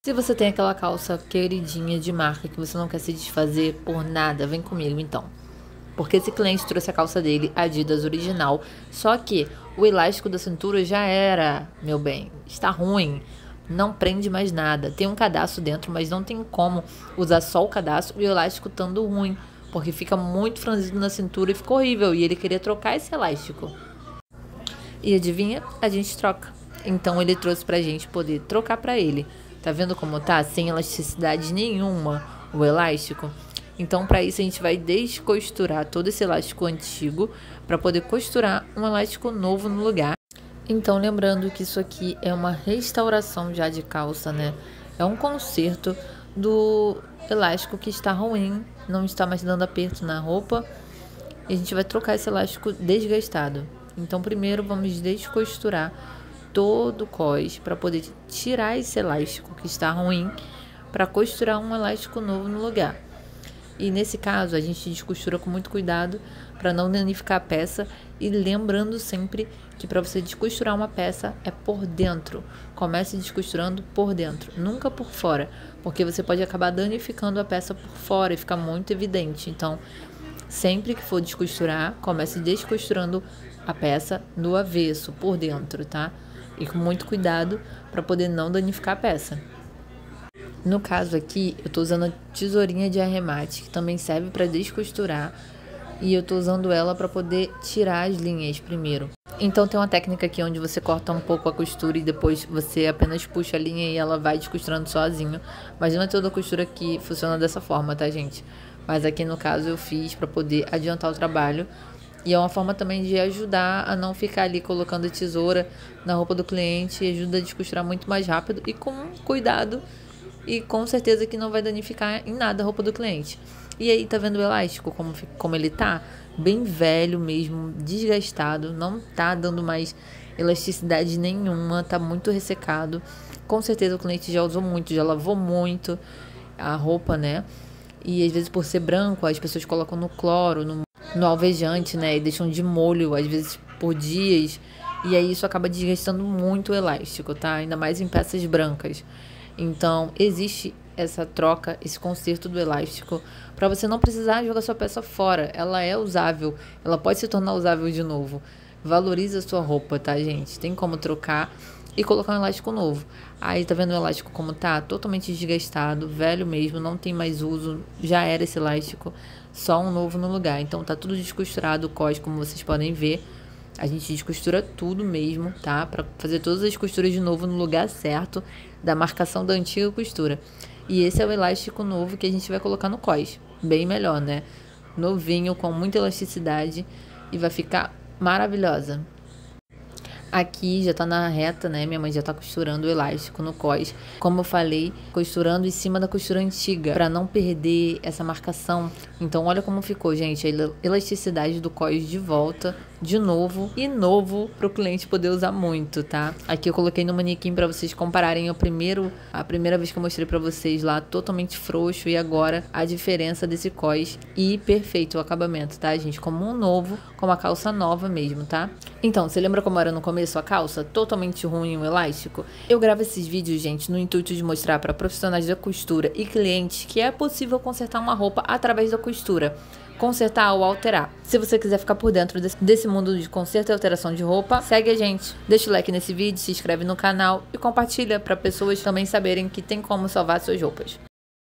Se você tem aquela calça queridinha de marca que você não quer se desfazer por nada, vem comigo então. Porque esse cliente trouxe a calça dele, Adidas original, só que o elástico da cintura já era, meu bem, está ruim, não prende mais nada. Tem um cadastro dentro, mas não tem como usar só o cadastro e o elástico estando ruim, porque fica muito franzido na cintura e fica horrível. E ele queria trocar esse elástico. E adivinha? A gente troca. Então ele trouxe pra gente poder trocar pra ele. Tá vendo como tá? Sem elasticidade nenhuma o elástico. Então para isso a gente vai descosturar todo esse elástico antigo para poder costurar um elástico novo no lugar. Então lembrando que isso aqui é uma restauração já de calça, né? É um conserto do elástico que está ruim, não está mais dando aperto na roupa. E a gente vai trocar esse elástico desgastado. Então primeiro vamos descosturar todo o cós para poder tirar esse elástico que está ruim para costurar um elástico novo no lugar. E nesse caso a gente descostura com muito cuidado para não danificar a peça e lembrando sempre que para você descosturar uma peça é por dentro. Comece descosturando por dentro, nunca por fora, porque você pode acabar danificando a peça por fora e fica muito evidente. Então, sempre que for descosturar, comece descosturando a peça do avesso, por dentro, tá? E com muito cuidado para poder não danificar a peça. No caso aqui, eu tô usando a tesourinha de arremate, que também serve para descosturar, e eu tô usando ela para poder tirar as linhas primeiro. Então tem uma técnica aqui onde você corta um pouco a costura e depois você apenas puxa a linha e ela vai descosturando sozinho. Mas não é toda a costura que funciona dessa forma, tá, gente? Mas aqui no caso eu fiz para poder adiantar o trabalho. E é uma forma também de ajudar a não ficar ali colocando a tesoura na roupa do cliente. E ajuda a descosturar muito mais rápido e com cuidado. E com certeza que não vai danificar em nada a roupa do cliente. E aí, tá vendo o elástico como ele tá? Bem velho mesmo, desgastado. Não tá dando mais elasticidade nenhuma. Tá muito ressecado. Com certeza o cliente já usou muito, já lavou muito a roupa, né? E às vezes por ser branco, as pessoas colocam no cloro, no alvejante, né? E deixam de molho, às vezes por dias. E aí isso acaba desgastando muito o elástico, tá? Ainda mais em peças brancas. Então, existe essa troca, esse conserto do elástico, para você não precisar jogar sua peça fora. Ela é usável, ela pode se tornar usável de novo. Valoriza a sua roupa, tá, gente? Tem como trocar e colocar um elástico novo. Aí, tá vendo o elástico como tá? Totalmente desgastado, velho mesmo, não tem mais uso, já era esse elástico, só um novo no lugar. Então, tá tudo descosturado, o cós, como vocês podem ver. A gente descostura tudo mesmo, tá? Pra fazer todas as costuras de novo no lugar certo, da marcação da antiga costura. E esse é o elástico novo que a gente vai colocar no cós. Bem melhor, né? Novinho, com muita elasticidade e vai ficar maravilhosa. Aqui já tá na reta, né? Minha mãe já tá costurando o elástico no cós. Como eu falei, costurando em cima da costura antiga, pra não perder essa marcação. Então, olha como ficou, gente. A elasticidade do cós de volta, de novo e novo pro cliente poder usar muito, tá? Aqui eu coloquei no manequim pra vocês compararem a primeira vez que eu mostrei pra vocês lá, totalmente frouxo. E agora a diferença desse cós e perfeito o acabamento, tá, gente? Como um novo, como a calça nova mesmo, tá? Então, você lembra como era no começo a calça? Totalmente ruim o elástico? Eu gravo esses vídeos, gente, no intuito de mostrar para profissionais da costura e clientes que é possível consertar uma roupa através da costura. Consertar ou alterar. Se você quiser ficar por dentro desse mundo de conserto e alteração de roupa, segue a gente. Deixa o like nesse vídeo, se inscreve no canal e compartilha para pessoas também saberem que tem como salvar suas roupas.